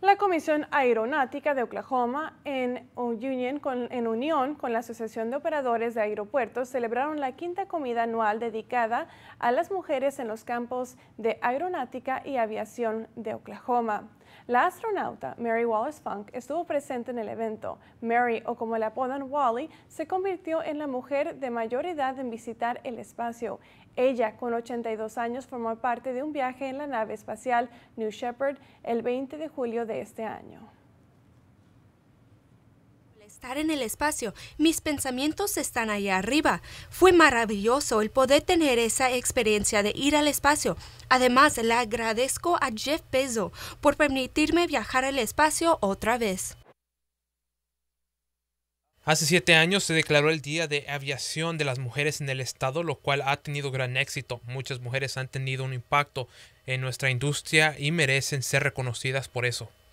La Comisión Aeronáutica de Oklahoma, en unión con la Asociación de Operadores de Aeropuertos, celebraron la quinta comida anual dedicada a las mujeres en los campos de aeronáutica y aviación de Oklahoma. La astronauta Mary Wallace Funk estuvo presente en el evento. Mary, o como la apodan Wally, se convirtió en la mujer de mayor edad en visitar el espacio. Ella, con 82 años, formó parte de un viaje en la nave espacial New Shepard el 20 de julio de este año. Estar en el espacio, mis pensamientos están allá arriba. Fue maravilloso el poder tener esa experiencia de ir al espacio. Además, le agradezco a Jeff Bezos por permitirme viajar al espacio otra vez. Hace 7 años se declaró el Día de Aviación de las Mujeres en el estado, lo cual ha tenido gran éxito. Muchas mujeres han tenido un impacto en nuestra industria y merecen ser reconocidas por eso.